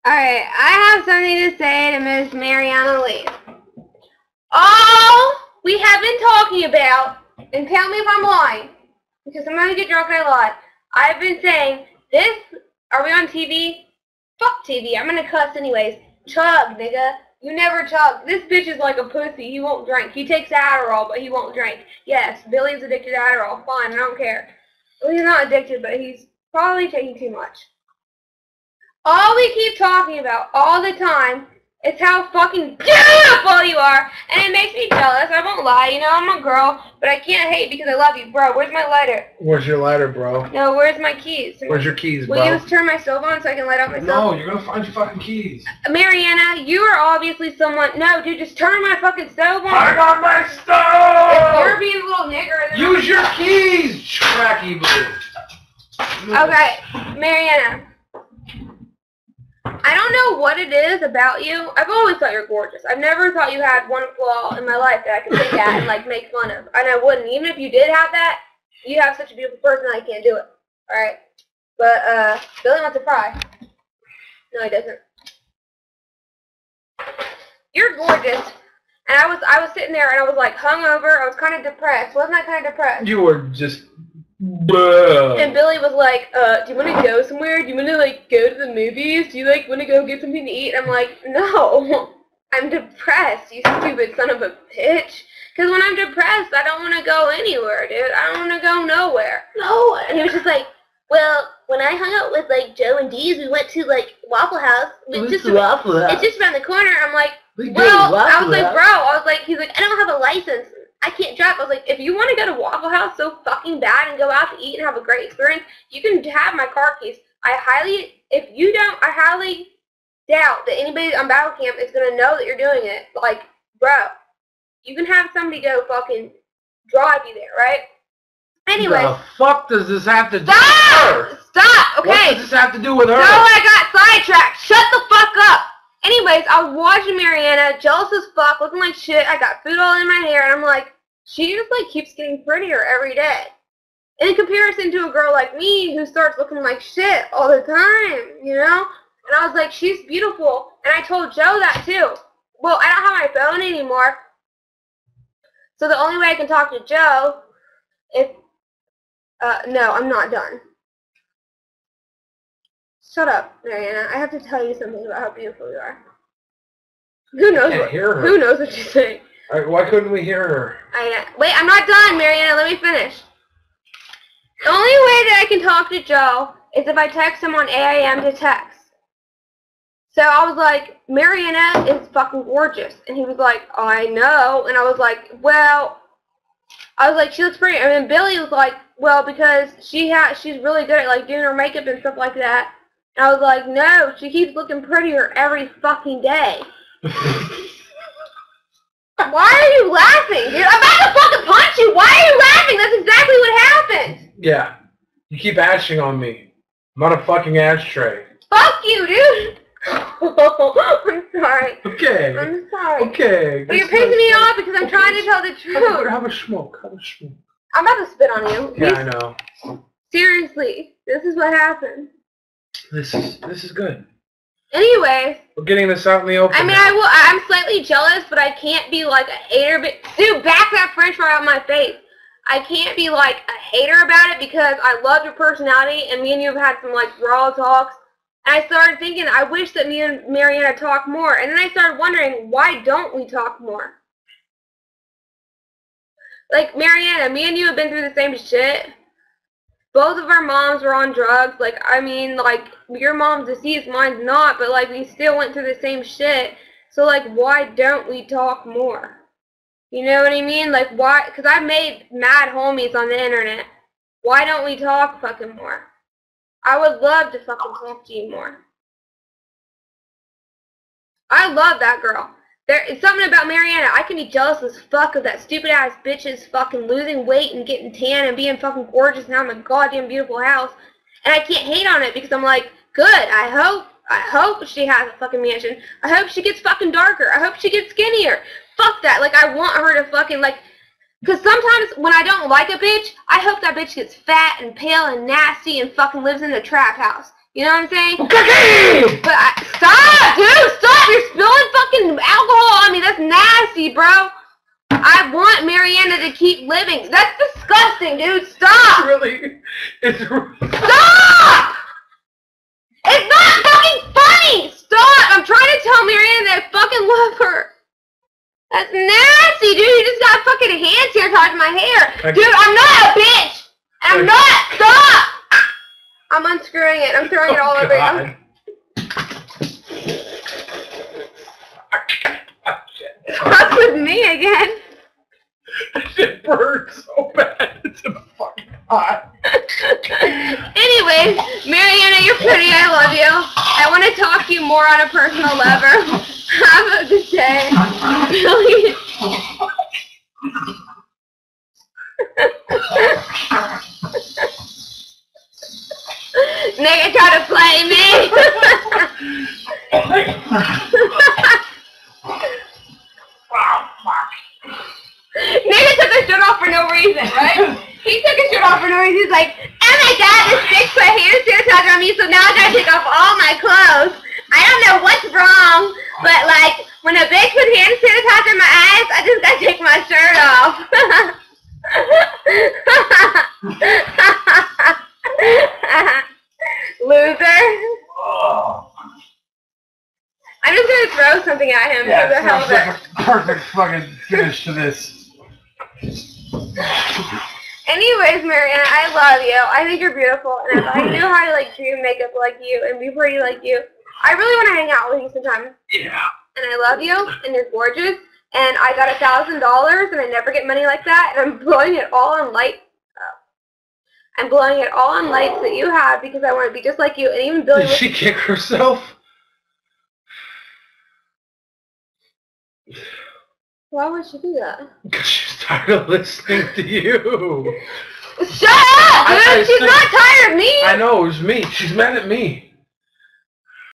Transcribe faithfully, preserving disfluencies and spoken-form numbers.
Alright, I have something to say to Miss Mariana Lee. All we have been talking about, and tell me if I'm lying, because I'm gonna get drunk and I lie. I've been saying, this, are we on T V? Fuck T V, I'm gonna cuss anyways. Chug, nigga. You never chug. This bitch is like a pussy. He won't drink. He takes Adderall, but he won't drink. Yes, Billy's addicted to Adderall. Fine, I don't care. Well, he's not addicted, but he's probably taking too much. All we keep talking about all the time is how fucking beautiful you are, and it makes me jealous. I won't lie, you know, I'm a girl, but I can't hate because I love you. Bro, where's my lighter? Where's your lighter, bro? No, where's my keys? Where's your keys, bro? Will you just turn my stove on so I can light up my stove? No, you're gonna find your fucking keys. Mariana, you are obviously someone... No, dude, just turn my fucking stove on. I got my stove! If you're being a little nigger... Use your keys, tracky blue. Okay, Mariana. I don't know what it is about you. I've always thought you're gorgeous. I've never thought you had one flaw in my life that I could think at and like make fun of. And I wouldn't. Even if you did have that, you have such a beautiful person that I can't do it. Alright? But, uh, Billy wants to fry. No, he doesn't. You're gorgeous. And I was I was sitting there and I was like hungover. I was kind of depressed. Wasn't I kind of depressed? You were just... Bruh. And Billy was like, uh, do you want to go somewhere? Do you want to, like, go to the movies? Do you, like, want to go get something to eat? I'm like, no. I'm depressed, you stupid son of a bitch. Because when I'm depressed, I don't want to go anywhere, dude. I don't want to go nowhere. No. And he was just like, well, when I hung out with, like, Joe and Dee's, we went to, like, Waffle House. It's just, Waffle House? It's just around the corner. I'm like, We well, I was like, bro, I was like, he's like, I don't have a license. I can't drive. I was like, if you want to go to Waffle House so fucking bad and go out to eat and have a great experience, you can have my car keys. I highly, if you don't, I highly doubt that anybody on Battlecam is going to know that you're doing it. Like, bro, you can have somebody go fucking drive you there, right? Anyway. The fuck does this have to do Stop! with her? Stop! Okay. What does this have to do with her? So I got sidetracked. Shut the fuck up. Anyways, I was watching Mariana, jealous as fuck, looking like shit. I got food all in my hair, and I'm like, she just, like, keeps getting prettier every day. In comparison to a girl like me who starts looking like shit all the time, you know? And I was like, she's beautiful. And I told Joe that, too. Well, I don't have my phone anymore. So the only way I can talk to Joe, if, uh, no, I'm not done. Shut up, Mariana. I have to tell you something about how beautiful you are. Who knows? I can't what, hear her. Who knows what you're saying? Right, why couldn't we hear her? I wait. I'm not done, Mariana. Let me finish. The only way that I can talk to Joe is if I text him on A I M to text. So I was like, Mariana is fucking gorgeous, and he was like, oh, I know, and I was like, well, I was like, she looks pretty, and then Billy was like, well, because she ha she's really good at like doing her makeup and stuff like that. And I was like, no, she keeps looking prettier every fucking day. Why are you laughing, dude? I'm about to fucking punch you. Why are you laughing? That's exactly what happened. Yeah. You keep ashing on me. I'm on a fucking ashtray. Fuck you, dude. I'm sorry. Okay. I'm sorry. Okay. But you're pissing me off because I'm okay. trying to tell the truth. Have a smoke. Have a smoke. I'm about to spit on you. Yeah, I know. Seriously. This is what happened. This is this is good. Anyway. We're getting this out in the open. I mean, now. I will. I'm slightly jealous, but I can't be like a hater. But dude, back that French fry out of my face. I can't be like a hater about it because I love your personality, and me and you have had some like raw talks. And I started thinking, I wish that me and Mariana talk more. And then I started wondering, why don't we talk more? Like, Mariana, me and you have been through the same shit. Both of our moms were on drugs. Like, I mean, like, your mom's deceased, mine's not. But, like, we still went through the same shit. So, like, why don't we talk more? You know what I mean? Like, why? Because I've made mad homies on the internet. Why don't we talk fucking more? I would love to fucking talk to you more. I love that girl. There is something about Mariana. I can be jealous as fuck of that stupid ass bitch's fucking losing weight and getting tan and being fucking gorgeous and having a goddamn beautiful house. And I can't hate on it because I'm like, good. I hope, I hope she has a fucking mansion. I hope she gets fucking darker. I hope she gets skinnier. Fuck that. Like, I want her to fucking, like, because sometimes when I don't like a bitch, I hope that bitch gets fat and pale and nasty and fucking lives in a trap house. You know what I'm saying? Okay. But I, stop! keep living. That's disgusting, dude. Stop! Really? It's Stop! It's not fucking funny! Stop! I'm trying to tell Mariana that I fucking love her. That's nasty, dude. You just got fucking hands here touching my hair. Dude, I'm not a bitch! I'm not! Stop! I'm unscrewing it. I'm throwing it all oh, over God. you. Fuck with me again. It burns so bad. It's fucking hot. Anyways, Mariana, you're pretty. I love you. I want to talk to you more on a personal level. Have a good day. Really? Nigga try to play me. Nigga took his shirt off for no reason, right? He took his shirt off for no reason. He's like, oh my god, this six foot hand sanitizer on me, so now I gotta take off all my clothes. I don't know what's wrong, but like, when a bitch with hand sanitizer in my eyes, I just gotta take my shirt off. Loser. I'm just gonna throw something at him Yeah, for the hell of it. like a perfect fucking finish to this. Anyways, Mariana, I love you. I think you're beautiful, and if I knew how to like do makeup like you and be pretty like you, I really want to hang out with you sometime. Yeah. And I love you, and you're gorgeous, and I got a thousand dollars, and I never get money like that, and I'm blowing it all on light. I'm blowing it all on lights that you have because I want to be just like you, and even Billy. Did she kick herself? Why would she do that? Because she's tired of listening to you. Shut up, dude! I, I She's said, not tired of me! I know, it was me. She's mad at me.